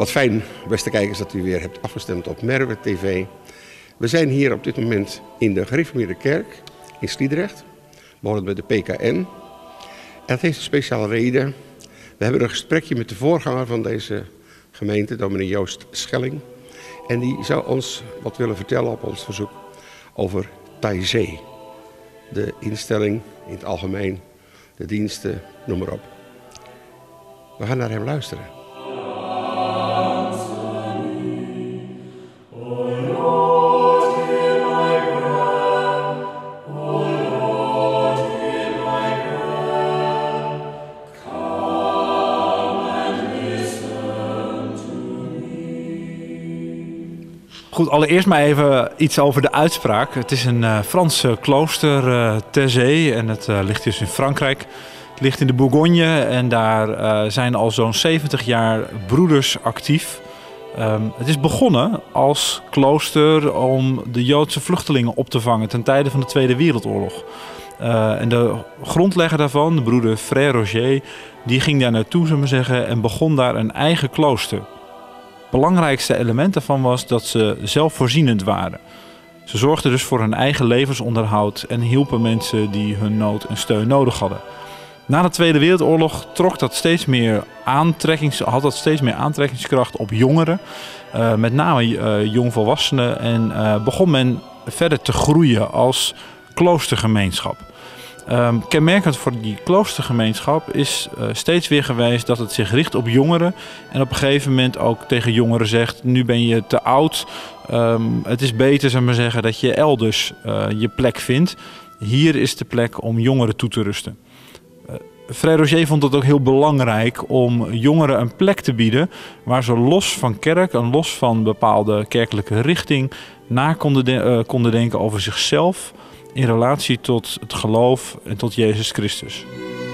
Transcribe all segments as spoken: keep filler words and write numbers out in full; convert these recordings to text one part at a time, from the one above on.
Wat fijn, beste kijkers, dat u weer hebt afgestemd op Merwe T V. We zijn hier op dit moment in de Gereformeerde Kerk in Sliedrecht. We horen bij de P K N. En dat heeft een speciale reden. We hebben een gesprekje met de voorganger van deze gemeente, dominee Joost Schelling. En die zou ons wat willen vertellen op ons verzoek over Taizé. De instelling in het algemeen, de diensten, noem maar op. We gaan naar hem luisteren. Goed, allereerst maar even iets over de uitspraak. Het is een uh, Frans klooster, uh, Taizé, en het uh, ligt dus in Frankrijk. Het ligt in de Bourgogne en daar uh, zijn al zo'n zeventig jaar broeders actief. Um, het is begonnen als klooster om de Joodse vluchtelingen op te vangen ten tijde van de Tweede Wereldoorlog. Uh, en de grondlegger daarvan, de broeder Frère Roger, die ging daar naartoe, zullen we zeggen, en begon daar een eigen klooster. Het belangrijkste element daarvan was dat ze zelfvoorzienend waren. Ze zorgden dus voor hun eigen levensonderhoud en hielpen mensen die hun nood en steun nodig hadden. Na de Tweede Wereldoorlog trok dat steeds meer aantrekkings, had dat steeds meer aantrekkingskracht op jongeren, uh, met name uh, jongvolwassenen, en uh, begon men verder te groeien als kloostergemeenschap. Um, kenmerkend voor die kloostergemeenschap is uh, steeds weer geweest dat het zich richt op jongeren en op een gegeven moment ook tegen jongeren zegt: nu ben je te oud, um, het is beter, zou ik maar zeggen, dat je elders uh, je plek vindt. Hier is de plek om jongeren toe te rusten. Uh, Frère Roger vond het ook heel belangrijk om jongeren een plek te bieden waar ze los van kerk en los van bepaalde kerkelijke richting na konden, de, uh, konden denken over zichzelf in relatie tot het geloof en tot Jezus Christus.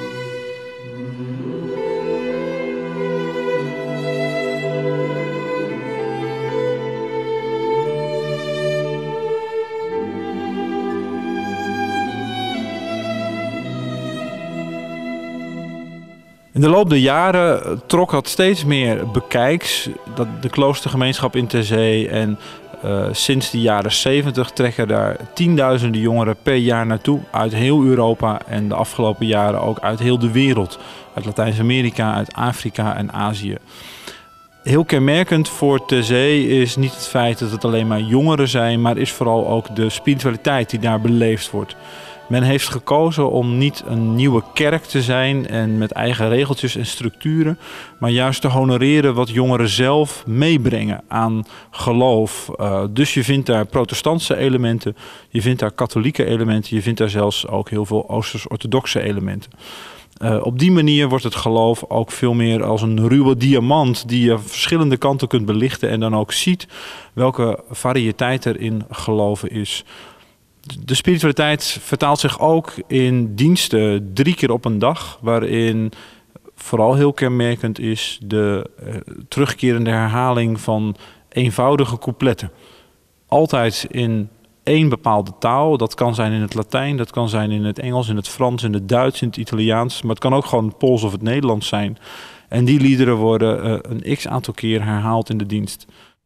In de loop der jaren trok dat steeds meer bekijks, dat de kloostergemeenschap in Taizé, en Uh, sinds de jaren zeventig trekken daar tienduizenden jongeren per jaar naartoe uit heel Europa en de afgelopen jaren ook uit heel de wereld. Uit Latijns-Amerika, uit Afrika en Azië. Heel kenmerkend voor Taizé is niet het feit dat het alleen maar jongeren zijn, maar is vooral ook de spiritualiteit die daar beleefd wordt. Men heeft gekozen om niet een nieuwe kerk te zijn en met eigen regeltjes en structuren, maar juist te honoreren wat jongeren zelf meebrengen aan geloof. Uh, dus je vindt daar protestantse elementen, je vindt daar katholieke elementen, je vindt daar zelfs ook heel veel Oosters-orthodoxe elementen. Uh, op die manier wordt het geloof ook veel meer als een ruwe diamant die je verschillende kanten kunt belichten en dan ook ziet welke variëteit er in geloven is. De spiritualiteit vertaalt zich ook in diensten drie keer op een dag, waarin vooral heel kenmerkend is de uh, terugkerende herhaling van eenvoudige coupletten. Altijd in één bepaalde taal. Dat kan zijn in het Latijn, dat kan zijn in het Engels, in het Frans, in het Duits, in het Italiaans. Maar het kan ook gewoon het Pools of het Nederlands zijn. En die liederen worden uh, een x-aantal keer herhaald in de dienst.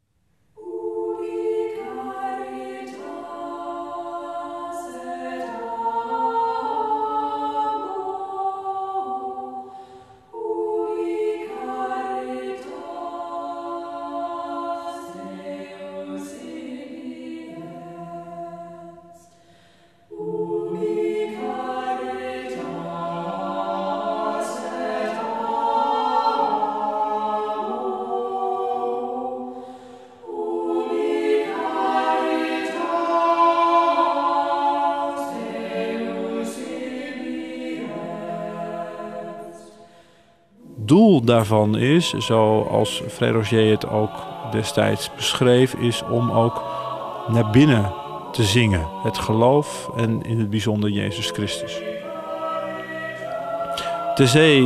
Doel daarvan is, zoals Frère Roger het ook destijds beschreef, is om ook naar binnen te zingen. Het geloof en in het bijzonder Jezus Christus. Taizé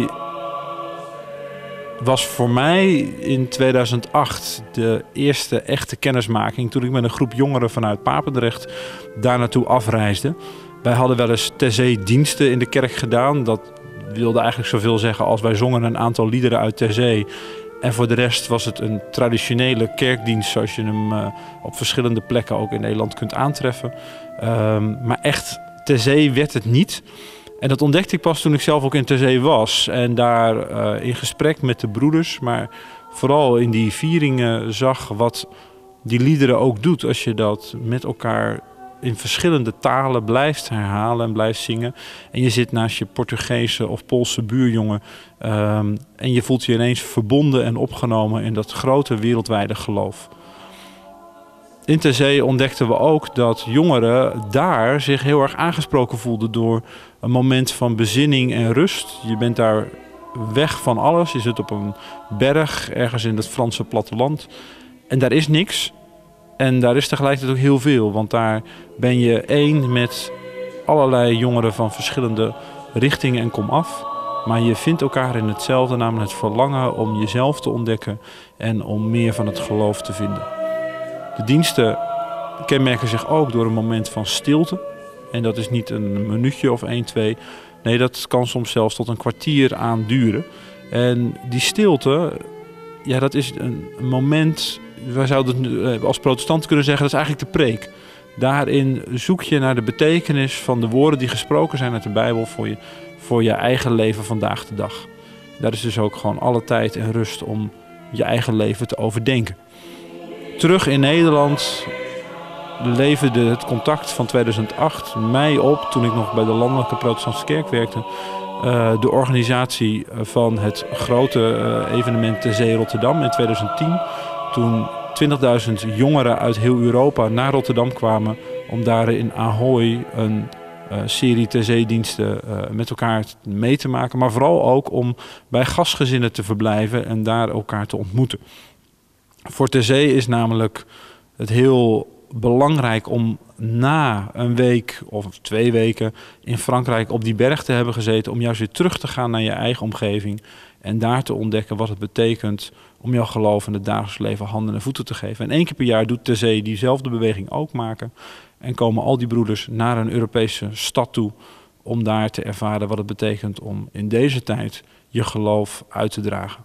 was voor mij in tweeduizend acht de eerste echte kennismaking toen ik met een groep jongeren vanuit Papendrecht daar naartoe afreisde. Wij hadden wel eens Taizé-diensten in de kerk gedaan. Dat wilde eigenlijk zoveel zeggen als wij zongen een aantal liederen uit Taizé En voor de rest was het een traditionele kerkdienst zoals je hem uh, op verschillende plekken ook in Nederland kunt aantreffen. Um, maar echt ter zee werd het niet. En dat ontdekte ik pas toen ik zelf ook in ter zee was. En daar uh, in gesprek met de broeders, maar vooral in die vieringen zag wat die liederen ook doet. Als je dat met elkaar in verschillende talen blijft herhalen en blijft zingen. En je zit naast je Portugese of Poolse buurjongen. Um, en je voelt je ineens verbonden en opgenomen in dat grote wereldwijde geloof. In ter zee ontdekten we ook dat jongeren daar zich heel erg aangesproken voelden door een moment van bezinning en rust. Je bent daar weg van alles. Je zit op een berg ergens in het Franse platteland. En daar is niks. En daar is tegelijkertijd ook heel veel. Want daar ben je één met allerlei jongeren van verschillende richtingen en komaf. Maar je vindt elkaar in hetzelfde, namelijk het verlangen om jezelf te ontdekken en om meer van het geloof te vinden. De diensten kenmerken zich ook door een moment van stilte. En dat is niet een minuutje of één, twee. Nee, dat kan soms zelfs tot een kwartier aan duren. En die stilte, ja, dat is een moment, wij zouden als protestanten kunnen zeggen, dat is eigenlijk de preek. Daarin zoek je naar de betekenis van de woorden die gesproken zijn uit de Bijbel voor je, voor je eigen leven vandaag de dag. Daar is dus ook gewoon alle tijd en rust om je eigen leven te overdenken. Terug in Nederland leverde het contact van tweeduizend acht mij op, toen ik nog bij de Landelijke Protestantse Kerk werkte, uh, de organisatie van het grote uh, evenement Ter Zee Rotterdam in tweeduizend tien. Toen twintigduizend jongeren uit heel Europa naar Rotterdam kwamen om daar in Ahoy een uh, serie ter zeediensten uh, met elkaar mee te maken. Maar vooral ook om bij gastgezinnen te verblijven en daar elkaar te ontmoeten. Voor ter zee is namelijk het heel belangrijk om na een week of twee weken in Frankrijk op die berg te hebben gezeten, om juist weer terug te gaan naar je eigen omgeving en daar te ontdekken wat het betekent om jouw geloof in het dagelijks leven handen en voeten te geven. En één keer per jaar doet ter zee diezelfde beweging ook maken en komen al die broeders naar een Europese stad toe om daar te ervaren wat het betekent om in deze tijd je geloof uit te dragen.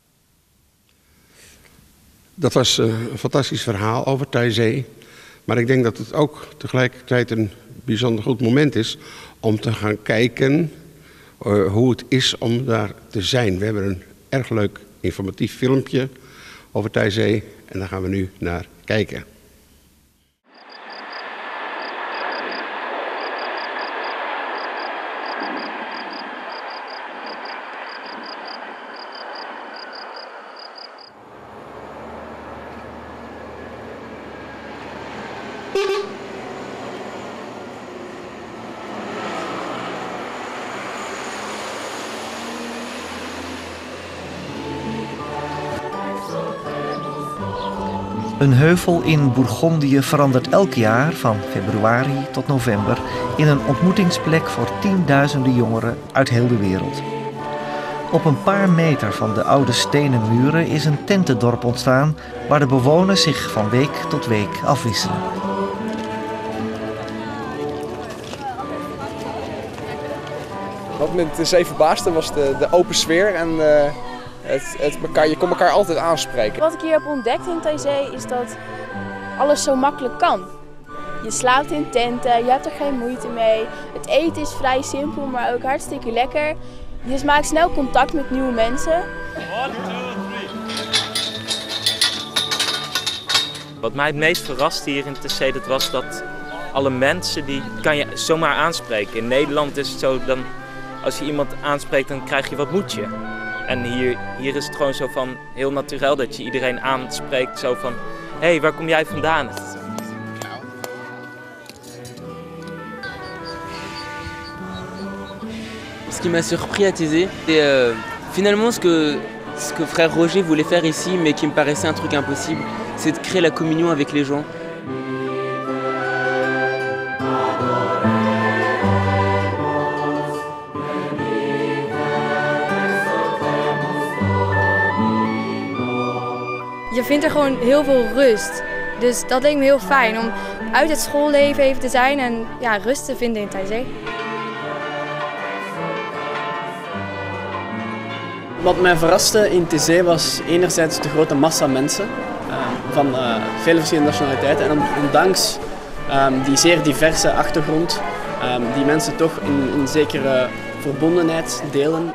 Dat was een fantastisch verhaal over ter zee. Maar ik denk dat het ook tegelijkertijd een bijzonder goed moment is om te gaan kijken uh, hoe het is om daar te zijn. We hebben een erg leuk informatief filmpje over ter zee en daar gaan we nu naar kijken. Een heuvel in Bourgondië verandert elk jaar van februari tot november in een ontmoetingsplek voor tienduizenden jongeren uit heel de wereld. Op een paar meter van de oude stenen muren is een tentendorp ontstaan waar de bewoners zich van week tot week afwisselen. Wat me ter zee verbaasde was de, de open sfeer en uh, het, het elkaar, je kon elkaar altijd aanspreken. Wat ik hier heb ontdekt in ter zee is dat alles zo makkelijk kan. Je slaapt in tenten, je hebt er geen moeite mee. Het eten is vrij simpel, maar ook hartstikke lekker. Je maakt snel contact met nieuwe mensen. Wat mij het meest verrast hier in ter zee, dat was dat alle mensen, die kan je zomaar aanspreken. In Nederland is het zo, dan, als je iemand aanspreekt, dan krijg je wat moet je. En hier, hier is het gewoon zo van heel natuurlijk dat je iedereen aanspreekt, zo van, hé, hey, waar kom jij vandaan? Ce qui m'a surpris à Thésée, c'est euh, finalement ce que, ce que frère Roger voulait faire ici, mais qui me paraissait un truc impossible, c'est de créer la communion avec les gens. Je vindt er gewoon heel veel rust. Dus dat leek me heel fijn om uit het schoolleven even te zijn en ja, rust te vinden in ter zee. Wat mij verraste in Taizé was enerzijds de grote massa mensen uh, van uh, vele verschillende nationaliteiten. En ondanks um, die zeer diverse achtergrond, um, die mensen toch een, een zekere verbondenheid delen.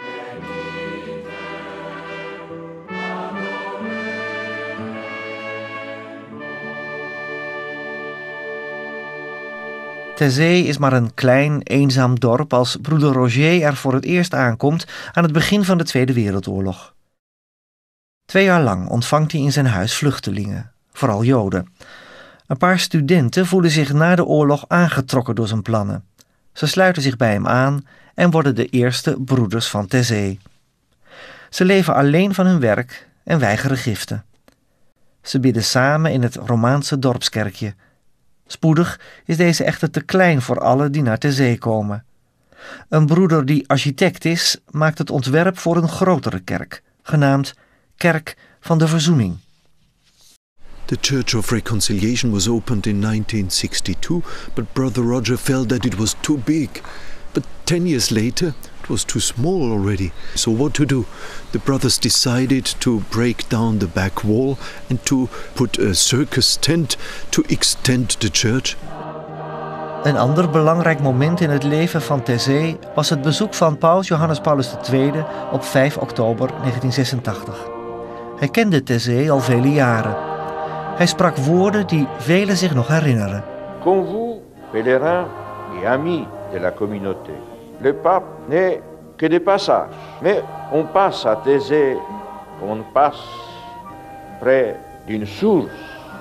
Taizé is maar een klein, eenzaam dorp als broeder Roger er voor het eerst aankomt aan het begin van de Tweede Wereldoorlog. Twee jaar lang ontvangt hij in zijn huis vluchtelingen, vooral Joden. Een paar studenten voelen zich na de oorlog aangetrokken door zijn plannen. Ze sluiten zich bij hem aan en worden de eerste broeders van Taizé. Ze leven alleen van hun werk en weigeren giften. Ze bidden samen in het Romaanse dorpskerkje. Spoedig is deze echter te klein voor allen die naar Taizé komen. Een broeder die architect is, maakt het ontwerp voor een grotere kerk, genaamd Kerk van de Verzoening. The Church of Reconciliation was opened in nineteen sixty-two, but Brother Roger felt that it was too big. But ten years later, it was too small already. So what to do? The brothers decided to break down the back wall and to put a circus tent to extend the church. Een ander belangrijk moment in het leven van Taizé was het bezoek van Paus Johannes Paulus de Tweede op vijf oktober negentien zesentachtig. Hij kende Taizé al vele jaren. Hij sprak woorden die velen zich nog herinneren. Comme vous, pèlerins et amis de la communauté, le pape n'est que de passage, mais on passe à Taizé, on passe près d'une source.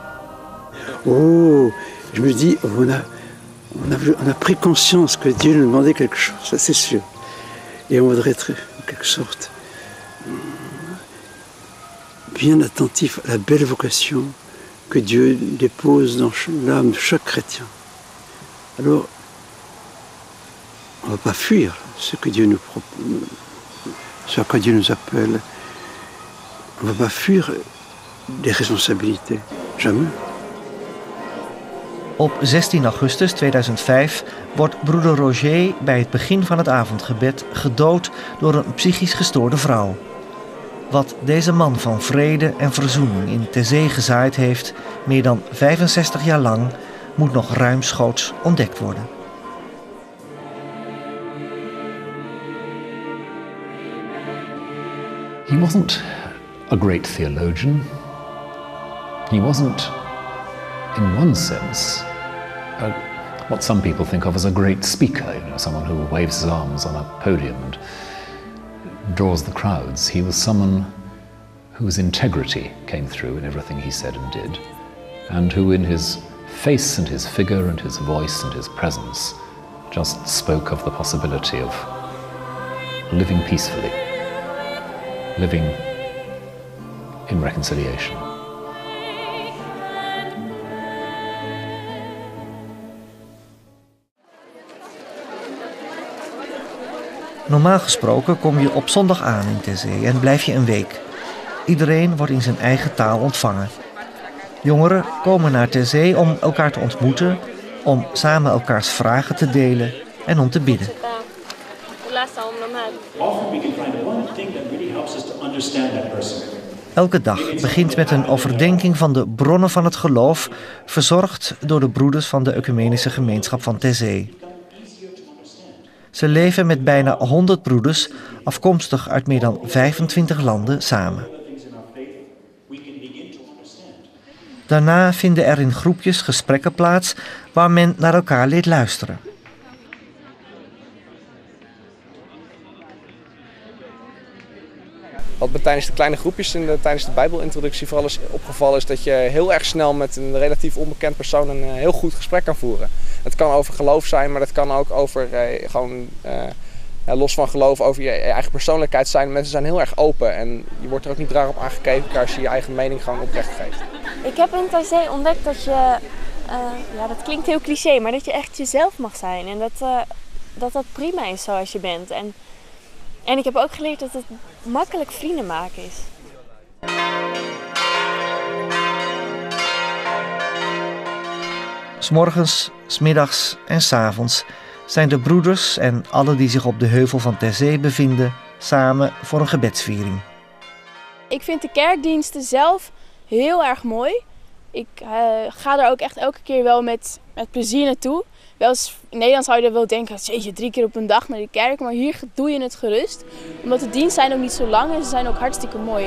Oh, je me dis, on a, on a, on a pris conscience que Dieu nous demandait quelque chose, ça c'est sûr. Et on voudrait être, en quelque sorte, bien attentif à la belle vocation que Dieu dépose dans l'âme de chaque chrétien. Alors, on ne va pas fuir ce que Dieu nous propose, ce à quoi Dieu nous appelle. On ne va pas fuir des responsabilités, jamais. Op zestien augustus tweeduizend vijf wordt broeder Roger bij het begin van het avondgebed gedood door een psychisch gestoorde vrouw. Wat deze man van vrede en verzoening in Taizé gezaaid heeft, meer dan vijfenzestig jaar lang, moet nog ruimschoots ontdekt worden. He wasn't a great theologian. He wasn't, in one sense, a, what some people think of as a great speaker, you know, someone who waves his arms on a podium and draws the crowds. He was someone whose integrity came through in everything he said and did, and who in his face and his figure and his voice and his presence just spoke of the possibility of living peacefully, living in reconciliation. Normaal gesproken kom je op zondag aan in Taizé en blijf je een week. Iedereen wordt in zijn eigen taal ontvangen. Jongeren komen naar Taizé om elkaar te ontmoeten, om samen elkaars vragen te delen en om te bidden. Elke dag begint met een overdenking van de bronnen van het geloof, verzorgd door de broeders van de Ecumenische Gemeenschap van Taizé. Ze leven met bijna honderd broeders, afkomstig uit meer dan vijfentwintig landen, samen. Daarna vinden er in groepjes gesprekken plaats waar men naar elkaar leert luisteren. Wat me tijdens de kleine groepjes en tijdens de bijbelintroductie vooral is opgevallen is dat je heel erg snel met een relatief onbekend persoon een heel goed gesprek kan voeren. Het kan over geloof zijn, maar dat kan ook over eh, gewoon eh, ja, los van geloof, over je, je eigen persoonlijkheid zijn. Mensen zijn heel erg open en je wordt er ook niet raar op aangekeken als je je eigen mening gewoon oprecht geeft. Ik heb in Taizé ontdekt dat je, uh, ja dat klinkt heel cliché, maar dat je echt jezelf mag zijn. En dat uh, dat, dat prima is zoals je bent. En, en ik heb ook geleerd dat het makkelijk vrienden maken is. 'S Morgens, 's middags en 's avonds zijn de broeders en alle die zich op de heuvel van Taizé bevinden samen voor een gebedsviering. Ik vind de kerkdiensten zelf heel erg mooi. Ik uh, ga er ook echt elke keer wel met, met plezier naartoe. Wel eens, in Nederland zou je er wel denken, jeetje, drie keer op een dag naar de kerk. Maar hier doe je het gerust. Omdat de diensten zijn ook niet zo lang en ze zijn ook hartstikke mooi.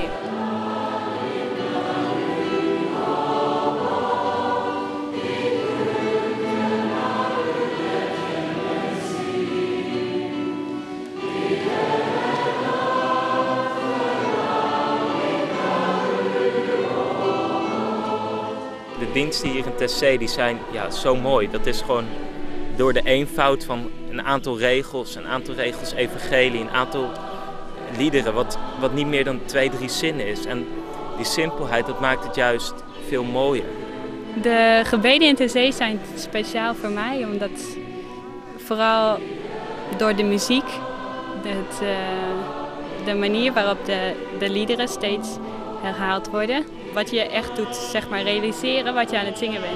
De diensten hier in Tessé die zijn ja, zo mooi. Dat is gewoon door de eenvoud van een aantal regels, een aantal regels evangelie, een aantal liederen, wat, wat niet meer dan twee, drie zinnen is. En die simpelheid, dat maakt het juist veel mooier. De gebeden in Tessé zijn speciaal voor mij, omdat vooral door de muziek, het, uh, de manier waarop de, de liederen steeds herhaald worden, wat je echt doet, zeg maar, realiseren wat je aan het zingen bent.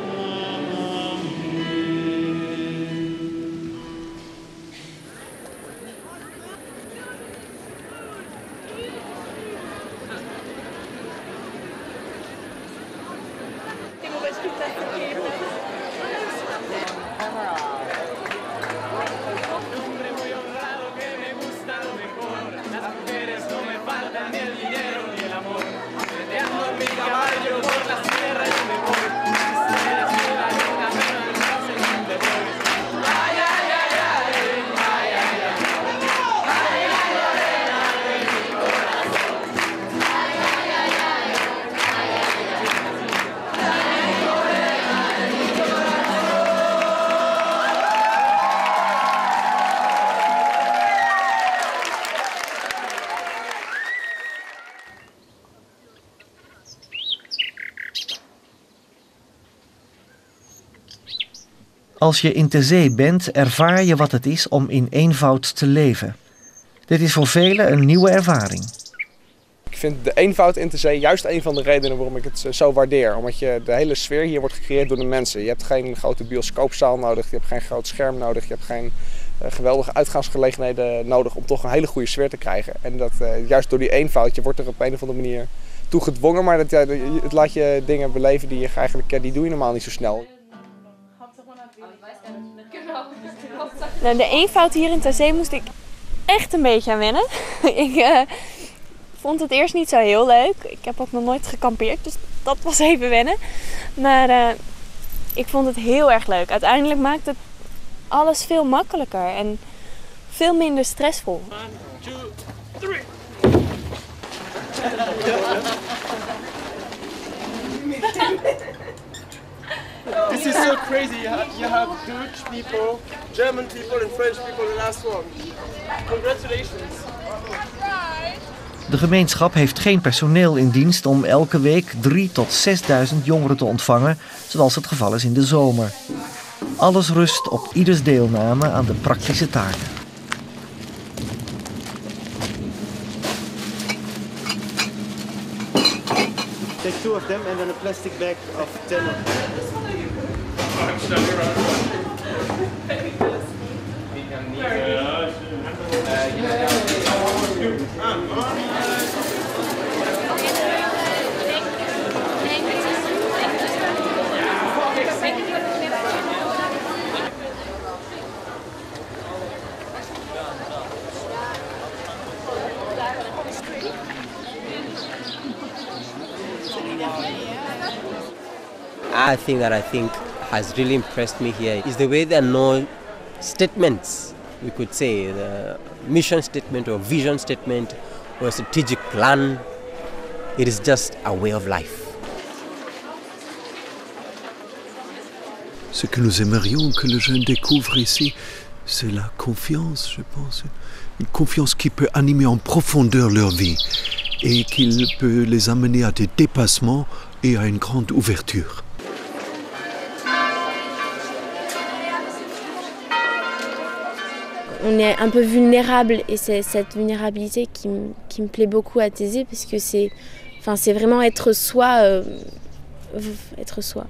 Als je in Tessé bent, ervaar je wat het is om in eenvoud te leven. Dit is voor velen een nieuwe ervaring. Ik vind de eenvoud in Tessé juist een van de redenen waarom ik het zo waardeer. Omdat je, de hele sfeer hier wordt gecreëerd door de mensen. Je hebt geen grote bioscoopzaal nodig, je hebt geen groot scherm nodig, je hebt geen uh, geweldige uitgaansgelegenheden nodig om toch een hele goede sfeer te krijgen. En dat, uh, juist door die eenvoud, je wordt er op een of andere manier toe gedwongen, maar dat, ja, het laat je dingen beleven die je eigenlijk, die doe je normaal niet zo snel. Nou, de eenvoud hier in Tessé moest ik echt een beetje aan wennen. ik uh, vond het eerst niet zo heel leuk. Ik heb ook nog nooit gekampeerd, dus dat was even wennen. Maar uh, ik vond het heel erg leuk. Uiteindelijk maakt het alles veel makkelijker en veel minder stressvol. One, two, three. This is so crazy. You have, you have Dutch people, German people and French people the last one. Congratulations. De gemeenschap heeft geen personeel in dienst om elke week drie tot zesduizend jongeren te ontvangen, zoals het geval is in de zomer. Alles rust op ieders deelname aan de praktische taken. Take two of them and then a plastic bag of ten of them. I think that I think has really impressed me here is the way there are no statements, we could say, the mission statement or vision statement or a strategic plan. It is just a way of life. Ce que nous aimerions que les jeunes découvrent ici, c'est la confiance, je pense. Une confiance qui peut animer en profondeur leur vie et qui peut les amener à des dépassements et à une grande ouverture. On est un peu vulnérable et c'est cette vulnérabilité qui, qui me plaît beaucoup à Tessé parce que c'est, enfin, c'est vraiment être soi, euh, être soi.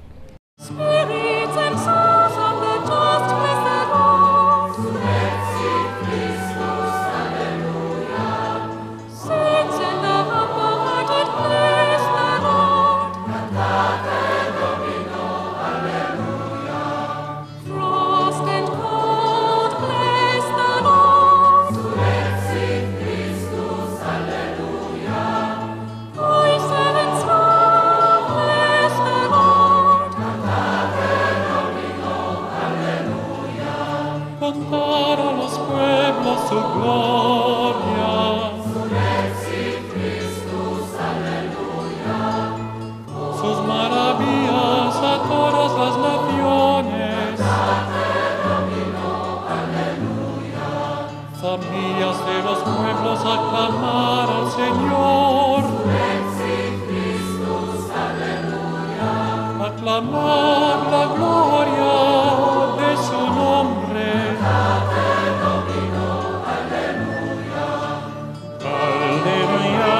contar a los pueblos su gloria. Sus maravillas a todas las naciones. Familias de los pueblos aclamar al Señor. Aclamar la gloria de su nombre. Aleluya,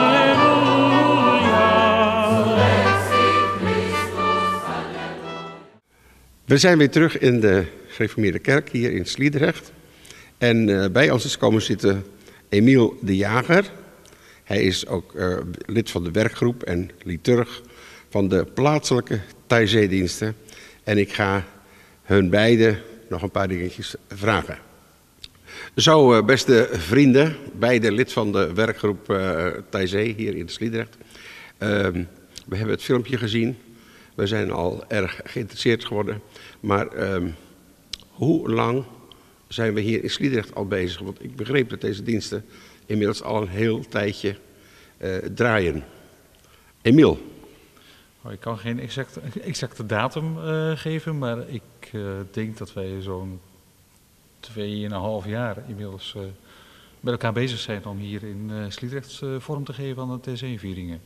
We zijn weer terug in de gereformeerde kerk hier in Sliedrecht. En uh, bij ons is komen zitten Emiel de Jager. Hij is ook uh, lid van de werkgroep en liturg van de plaatselijke Taizé-diensten. En ik ga hun beiden nog een paar dingetjes vragen. Zo, uh, beste vrienden, beide lid van de werkgroep uh, Taizé hier in Sliedrecht. Uh, we hebben het filmpje gezien. We zijn al erg geïnteresseerd geworden. Maar uh, hoe lang zijn we hier in Sliedrecht al bezig? Want ik begreep dat deze diensten inmiddels al een heel tijdje uh, draaien. Emiel. Oh, ik kan geen exacte, exacte datum uh, geven, maar ik uh, denk dat wij zo'n tweeënhalf jaar inmiddels uh, met elkaar bezig zijn om hier in uh, Sliedrecht uh, vorm te geven aan de Taizé-vieringen.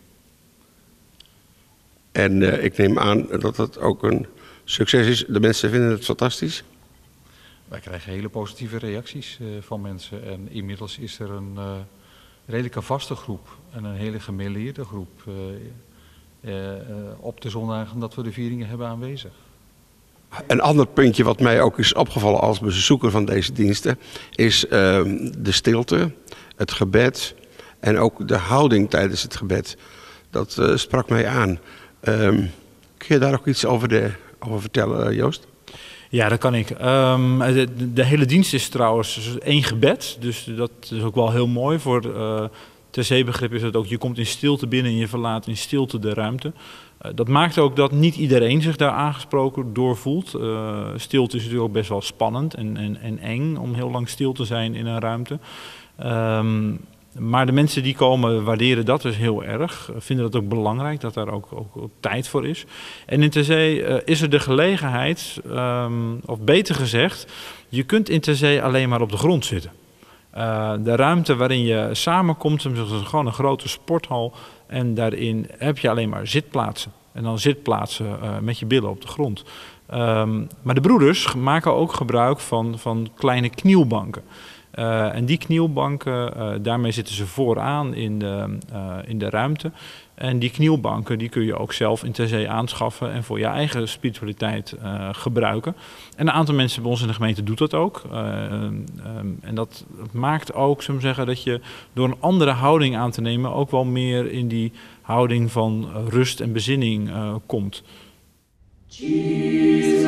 En uh, ik neem aan dat dat ook een succes is. De mensen vinden het fantastisch. Wij krijgen hele positieve reacties uh, van mensen. En inmiddels is er een uh, redelijke vaste groep en een hele gemêleerde groep uh, uh, uh, op de zondagen dat we de vieringen hebben aanwezig. Een ander puntje wat mij ook is opgevallen als bezoeker van deze diensten is uh, de stilte, het gebed en ook de houding tijdens het gebed. Dat uh, sprak mij aan. Um, kun je daar ook iets over, de, over vertellen, Joost? Ja, dat kan ik. Um, de, de hele dienst is trouwens één gebed, dus dat is ook wel heel mooi. Voor uh, Taizé-begrip is het ook, je komt in stilte binnen en je verlaat in stilte de ruimte. Uh, dat maakt ook dat niet iedereen zich daar aangesproken door voelt. Uh, stilte is natuurlijk ook best wel spannend en, en, en eng om heel lang stil te zijn in een ruimte. Um, Maar de mensen die komen waarderen dat dus heel erg. Vinden dat ook belangrijk, dat daar ook, ook, ook tijd voor is. En in Taizé uh, is er de gelegenheid, um, of beter gezegd, je kunt in Taizé alleen maar op de grond zitten. Uh, de ruimte waarin je samenkomt, is gewoon een grote sporthal. En daarin heb je alleen maar zitplaatsen. En dan zitplaatsen uh, met je billen op de grond. Um, maar de broeders maken ook gebruik van, van kleine knielbanken. Uh, en die knielbanken, uh, daarmee zitten ze vooraan in de, uh, in de ruimte. En die knielbanken die kun je ook zelf in Taizé aanschaffen en voor je eigen spiritualiteit uh, gebruiken. En een aantal mensen bij ons in de gemeente doet dat ook. Uh, um, en dat maakt ook, zullen we zeggen, dat je door een andere houding aan te nemen ook wel meer in die houding van rust en bezinning uh, komt. Jesus,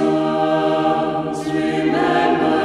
remember.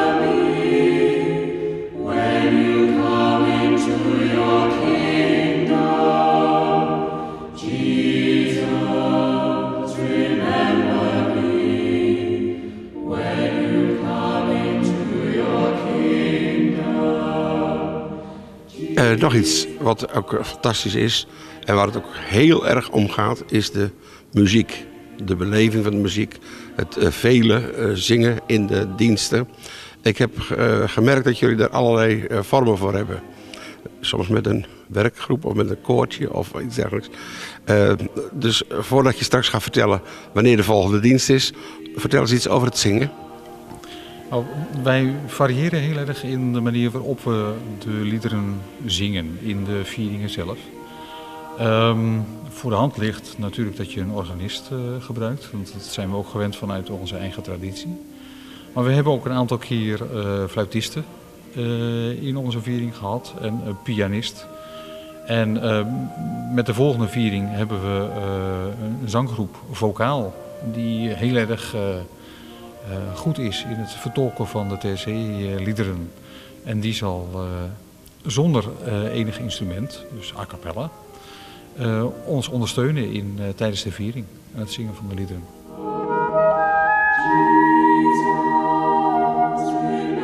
Uh, nog iets wat ook fantastisch is en waar het ook heel erg om gaat, is de muziek. De beleving van de muziek, het uh, vele uh, zingen in de diensten. Ik heb uh, gemerkt dat jullie daar allerlei uh, vormen voor hebben. Soms met een werkgroep of met een koortje of iets dergelijks. Uh, dus voordat je straks gaat vertellen wanneer de volgende dienst is, vertel eens iets over het zingen. Nou, wij variëren heel erg in de manier waarop we de liederen zingen in de vieringen zelf. Um, voor de hand ligt natuurlijk dat je een organist uh, gebruikt, want dat zijn we ook gewend vanuit onze eigen traditie. Maar we hebben ook een aantal keer uh, fluitisten uh, in onze viering gehad en een pianist. En uh, met de volgende viering hebben we uh, een zanggroep vocaal die heel erg uh, uh, goed is in het vertolken van de Taizé-liederen. En die zal uh, zonder uh, enig instrument, dus a cappella, uh, ons ondersteunen in, uh, tijdens de viering en het zingen van de liederen. Jesus,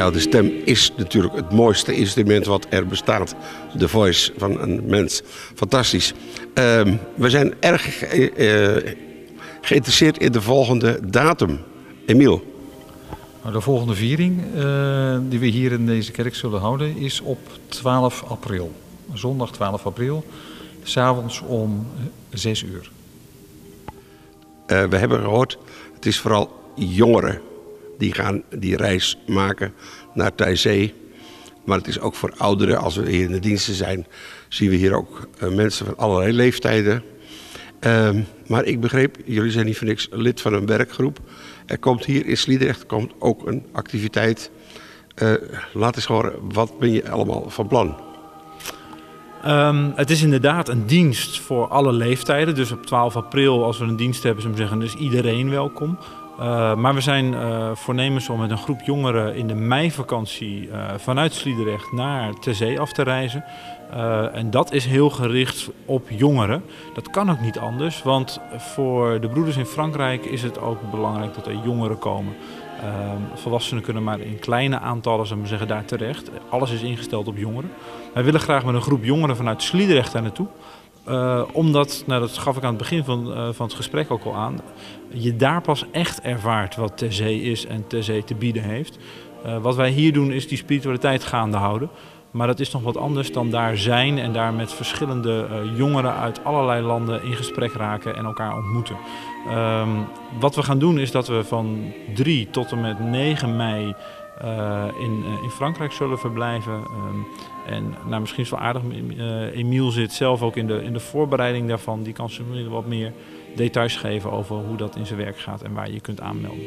Nou, de stem is natuurlijk het mooiste instrument wat er bestaat. De voice van een mens. Fantastisch. Uh, we zijn erg uh, geïnteresseerd in de volgende datum. Emiel. Nou, de volgende viering uh, die we hier in deze kerk zullen houden is op twaalf april. Zondag twaalf april, 's avonds om zes uur. Uh, we hebben gehoord, het is vooral jongeren die gaan die reis maken naar Taizé. Maar het is ook voor ouderen. Als we hier in de diensten zijn, zien we hier ook uh, mensen van allerlei leeftijden. Uh, maar ik begreep, jullie zijn niet voor niks lid van een werkgroep. Er komt hier in Sliedrecht komt ook een activiteit. Uh, laat eens horen, wat ben je allemaal van plan? Um, het is inderdaad een dienst voor alle leeftijden. Dus op twaalf april, als we een dienst hebben, zou ik zeggen, is iedereen welkom. Uh, maar we zijn uh, voornemens om met een groep jongeren in de meivakantie uh, vanuit Sliedrecht naar Taizé af te reizen. Uh, en dat is heel gericht op jongeren. Dat kan ook niet anders, want voor de broeders in Frankrijk is het ook belangrijk dat er jongeren komen. Uh, volwassenen kunnen maar in kleine aantallen, zou ik maar zeggen, daar terecht. Alles is ingesteld op jongeren. Wij willen graag met een groep jongeren vanuit Sliedrecht daar naartoe. Uh, omdat, nou dat gaf ik aan het begin van, uh, van het gesprek ook al aan, je daar pas echt ervaart wat Taizé is en Taizé te bieden heeft. Uh, wat wij hier doen is die spiritualiteit gaande houden. Maar dat is nog wat anders dan daar zijn en daar met verschillende uh, jongeren uit allerlei landen in gesprek raken en elkaar ontmoeten. Um, wat we gaan doen is dat we van drie tot en met negen mei uh, in, uh, in Frankrijk zullen verblijven. Um, en nou, misschien is het wel aardig, uh, Emiel zit zelf ook in de, in de voorbereiding daarvan. Die kan ze wat meer details geven over hoe dat in zijn werk gaat en waar je je kunt aanmelden.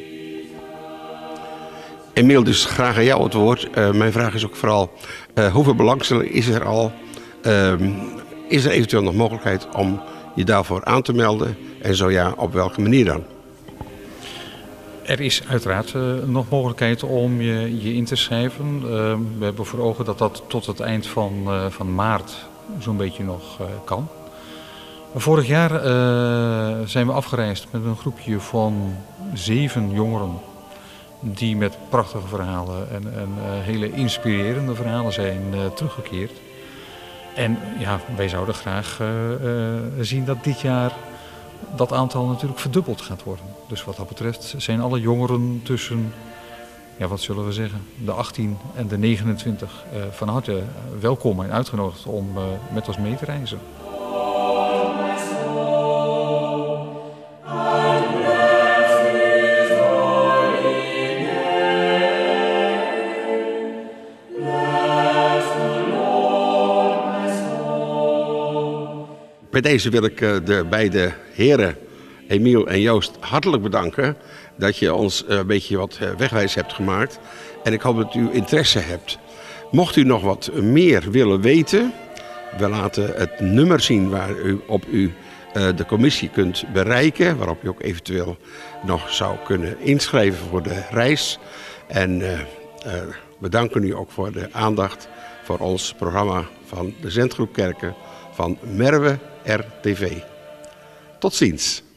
Emiel, dus graag aan jou het woord. Uh, mijn vraag is ook vooral, uh, hoeveel belangstelling is er al? Uh, is er eventueel nog mogelijkheid om je daarvoor aan te melden? En zo ja, op welke manier dan? Er is uiteraard uh, nog mogelijkheid om je, je in te schrijven. Uh, we hebben voor ogen dat dat tot het eind van, uh, van maart zo'n beetje nog uh, kan. Vorig jaar uh, zijn we afgereisd met een groepje van zeven jongeren die met prachtige verhalen en, en uh, hele inspirerende verhalen zijn uh, teruggekeerd. En ja, wij zouden graag uh, uh, zien dat dit jaar dat aantal natuurlijk verdubbeld gaat worden. Dus wat dat betreft zijn alle jongeren tussen, ja wat zullen we zeggen, de achttien en de negenentwintig uh, van harte welkom en uitgenodigd om uh, met ons mee te reizen. Bij deze wil ik de beide heren, Emiel en Joost, hartelijk bedanken dat je ons een beetje wat wegwijs hebt gemaakt. En ik hoop dat u interesse hebt. Mocht u nog wat meer willen weten, we laten het nummer zien waar u op u de commissie kunt bereiken. Waarop u ook eventueel nog zou kunnen inschrijven voor de reis. En uh, uh, we danken u ook voor de aandacht voor ons programma van de Zendgroep Kerken van Merwe R T V. Tot ziens.